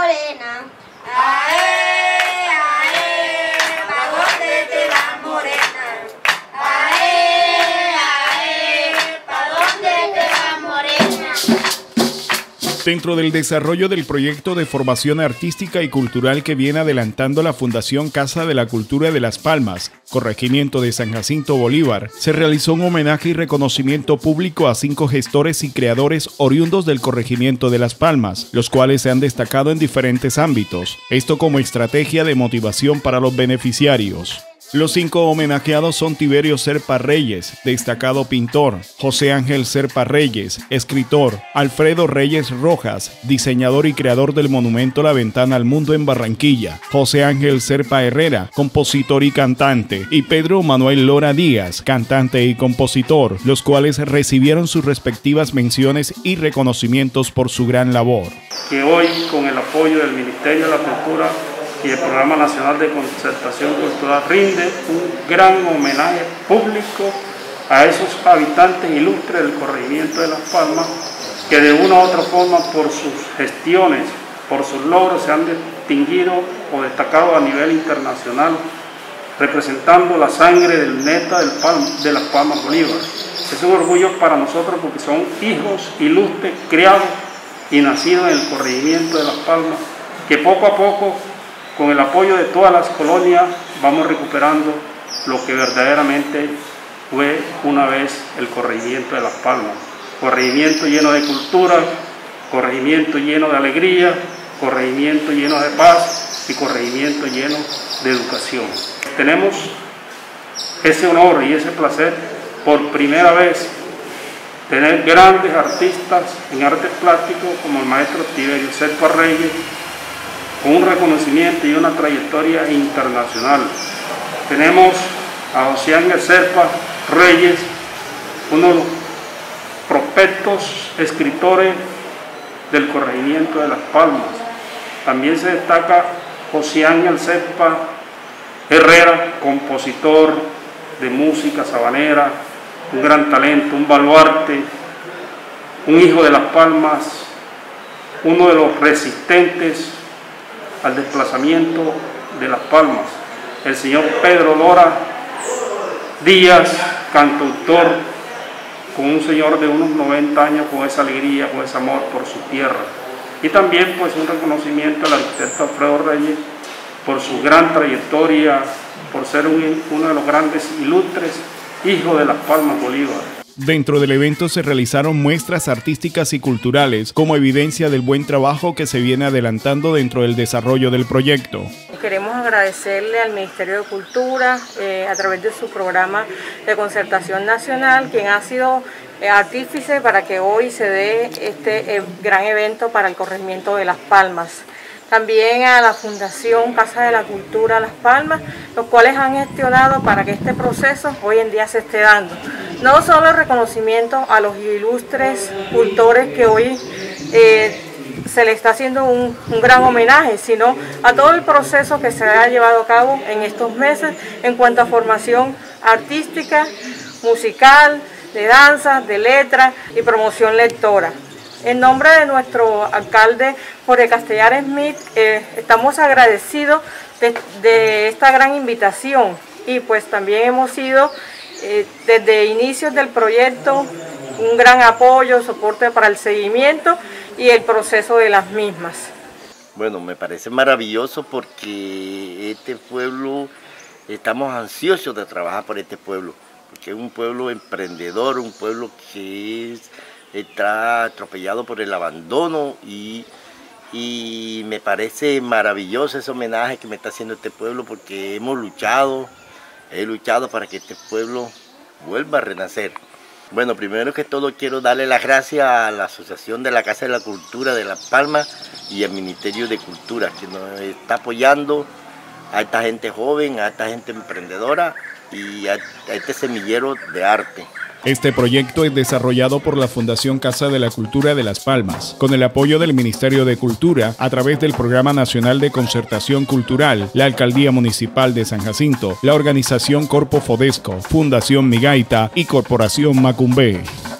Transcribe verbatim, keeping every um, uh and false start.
morena. Ae, ae, ¿pa' dónde te vas, morena? Ae, ae, ¿pa' dónde te vas, morena? Dentro del desarrollo del proyecto de formación artística y cultural que viene adelantando la Fundación Casa de la Cultura de Las Palmas, corregimiento de San Jacinto Bolívar, se realizó un homenaje y reconocimiento público a cinco gestores y creadores oriundos del corregimiento de Las Palmas, los cuales se han destacado en diferentes ámbitos, esto como estrategia de motivación para los beneficiarios. Los cinco homenajeados son Tiberio Serpa Reyes, destacado pintor, José Ángel Serpa Reyes, escritor, Alfredo Reyes Rojas, diseñador y creador del monumento La Ventana al Mundo en Barranquilla, José Ángel Serpa Herrera, compositor y cantante, y Pedro Manuel Lora Díaz, cantante y compositor, los cuales recibieron sus respectivas menciones y reconocimientos por su gran labor. Que hoy, con el apoyo del Ministerio de la Cultura y el Programa Nacional de Concertación Cultural, rinde un gran homenaje público a esos habitantes ilustres del corregimiento de Las Palmas que de una u otra forma por sus gestiones, por sus logros se han distinguido o destacado a nivel internacional, representando la sangre del neta del Palma, de Las Palmas Bolívar. Es un orgullo para nosotros porque son hijos ilustres, criados y nacidos en el corregimiento de Las Palmas, que poco a poco, con el apoyo de todas las colonias, vamos recuperando lo que verdaderamente fue una vez el corregimiento de Las Palmas. Corregimiento lleno de cultura, corregimiento lleno de alegría, corregimiento lleno de paz y corregimiento lleno de educación. Tenemos ese honor y ese placer por primera vez tener grandes artistas en artes plásticos como el maestro Tiberio Serpa Reyes, con un reconocimiento y una trayectoria internacional. Tenemos a José Ángel Serpa Reyes, uno de los prospectos escritores del corregimiento de Las Palmas. También se destaca José Ángel Serpa Herrera, compositor de música sabanera, un gran talento, un baluarte, un hijo de Las Palmas, uno de los resistentes al desplazamiento de Las Palmas, el señor Pedro Lora Díaz, cantautor, con un señor de unos noventa años, con esa alegría, con ese amor por su tierra. Y también pues un reconocimiento al arquitecto Alfredo Reyes por su gran trayectoria, por ser un, uno de los grandes ilustres hijos de Las Palmas Bolívar. Dentro del evento se realizaron muestras artísticas y culturales como evidencia del buen trabajo que se viene adelantando dentro del desarrollo del proyecto. Queremos agradecerle al Ministerio de Cultura eh, a través de su programa de concertación nacional, quien ha sido eh, artífice para que hoy se dé este eh, gran evento para el corregimiento de Las Palmas. También a la Fundación Casa de la Cultura Las Palmas, los cuales han gestionado para que este proceso hoy en día se esté dando. No solo el reconocimiento a los ilustres cultores que hoy eh, se le está haciendo un, un gran homenaje, sino a todo el proceso que se ha llevado a cabo en estos meses en cuanto a formación artística, musical, de danza, de letra y promoción lectora. En nombre de nuestro alcalde Jorge Castellar Smith, eh, estamos agradecidos de, de esta gran invitación y pues también hemos sido eh, desde inicios del proyecto un gran apoyo, soporte para el seguimiento y el proceso de las mismas. Bueno, me parece maravilloso porque este pueblo, estamos ansiosos de trabajar por este pueblo, porque es un pueblo emprendedor, un pueblo que es... está atropellado por el abandono y, y me parece maravilloso ese homenaje que me está haciendo este pueblo porque hemos luchado, he luchado para que este pueblo vuelva a renacer. Bueno, primero que todo quiero darle las gracias a la Asociación de la Casa de la Cultura de Las Palmas y al Ministerio de Cultura que nos está apoyando a esta gente joven, a esta gente emprendedora y a, a este semillero de arte. Este proyecto es desarrollado por la Fundación Casa de la Cultura de Las Palmas, con el apoyo del Ministerio de Cultura a través del Programa Nacional de Concertación Cultural, la Alcaldía Municipal de San Jacinto, la organización Corpo Fodesco, Fundación Migaita y Corporación Macumbé.